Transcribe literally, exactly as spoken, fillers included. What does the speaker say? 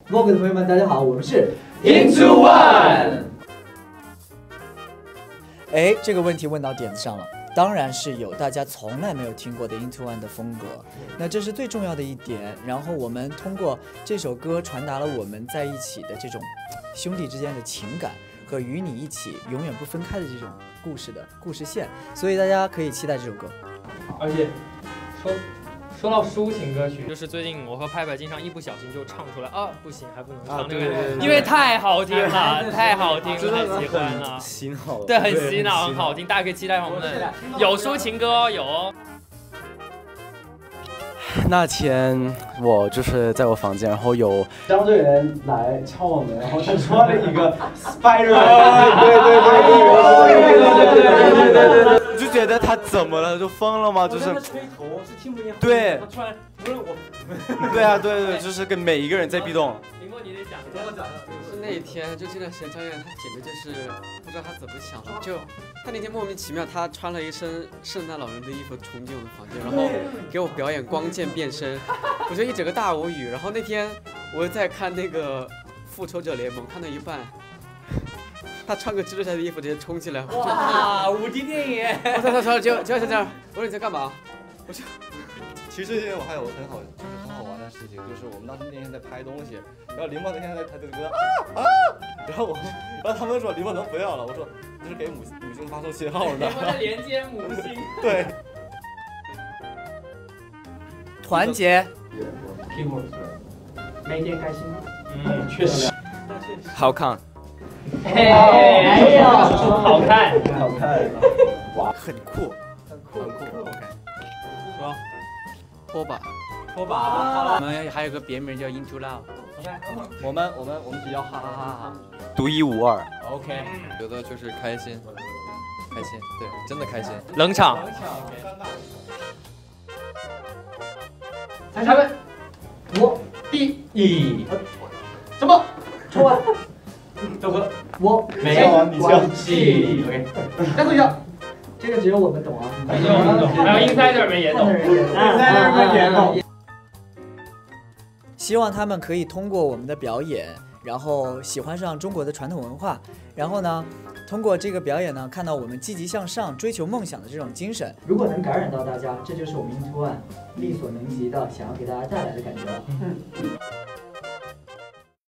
Vogue 的朋友们，大家好，我们是 Into One。 哎，这个问题问到点子上了。 当然是有大家从来没有听过的 Into One 的风格，那这是最重要的一点。然后我们通过这首歌传达了我们在一起的这种兄弟之间的情感和与你一起永远不分开的这种故事的故事线，所以大家可以期待这首歌。 而且说说到抒情歌曲，就是最近我和派派经常一不小心就唱出来啊，不行还不能唱那个，因为太好听了，太好听了，太喜欢了， 洗脑， 对，很洗脑，很好听，大家可以期待我们的有抒情歌哦，有哦。 那天我就是在我房间，然后有张队员来敲我们，然后他穿了一个 Spider-Man， 对对对对对对对对。 就觉得他怎么了？就疯了吗？就是吹头是听不见。 对， 他突然不是我。 对啊，对对，就是跟每一个人在逼动。 林默，你得讲， 跟我讲，是那一天，就这段时间，张远他简直就是不知道他怎么想的，就他那天莫名其妙，他穿了一身圣诞老人的衣服冲进我的房间，然后给我表演光剑变身，我就一整个大无语。然后那天我在看那个《复仇者联盟》，看到一半。 他穿个蜘蛛侠的衣服直接冲进来， 哇，无敌电影！ 我操，他穿就就像这样，我说你在干嘛？我就， 其实这天我还有很好就是很好玩的事情，就是我们当时那天在拍东西，然后林默那天在他就觉得啊啊，然后我，然后他们说林默能不要了，我说这是给母母星发送信号的。 我在连接母星。 对。 团结。 每天开心。 嗯，确实。 好看。 哎呦，好看， 好看， 哇，很酷， 很酷，很酷。OK， 说，拖把， 拖把。 我们还有个别名叫 Into Love。 我们我们我们比较哈哈哈哈， 独一无二。 OK， 觉得就是开心，开心，对，真的开心。 冷场。 裁判，我第一，什么？抽完。 豆哥，我没关系。OK， 再说一下，这个只有我们懂啊， 只有我们懂，还有 insider 们也懂 ，insider 们也懂。 希望他们可以通过我们的表演，然后喜欢上中国的传统文化，然后呢，通过这个表演呢，看到我们积极向上、追求梦想的这种精神。 如果能感染到大家，这就是我们 Into One 力所能及的想要给大家带来的感觉了。嗯。